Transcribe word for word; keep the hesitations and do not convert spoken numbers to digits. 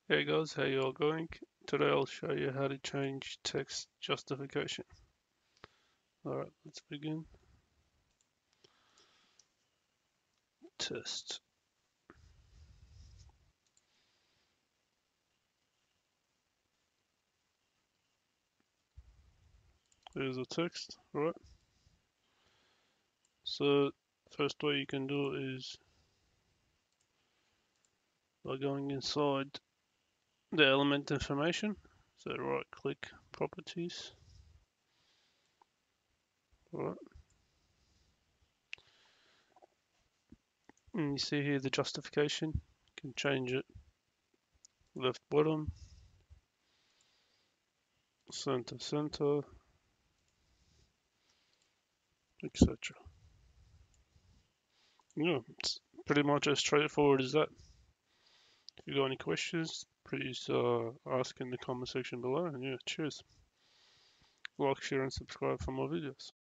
Hey guys, how you all going? Today I'll show you how to change text justification. Alright, let's begin. Test. Here's the text, right? So first way you can do is by going inside the element information. So right click properties. Right. And you see here the justification. You can change it left bottom, center center, et cetera. Yeah, it's pretty much as straightforward as that. If you got any questions, please uh, ask in the comment section below. And yeah, cheers. Like, share, and subscribe for more videos.